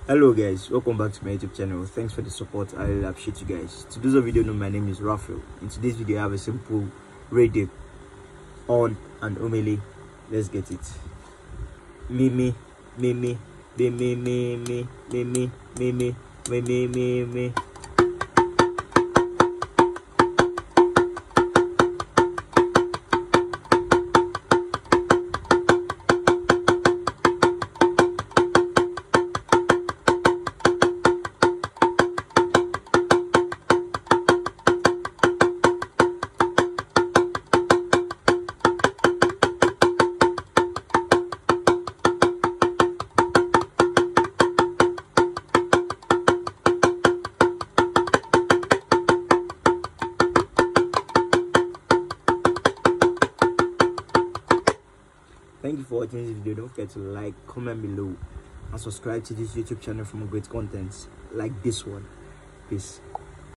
Hello guys, welcome back to my YouTube channel. Thanks for the support. I really appreciate you guys. To those of you who don't know, my name is Raphael. In today's video I have a simple radio on and Omele. Let's get it. Me me me me me me me me me me me me me me me. Thank you for watching this video. Don't forget to like, comment below, and subscribe to this YouTube channel for more great contents like this one. Peace.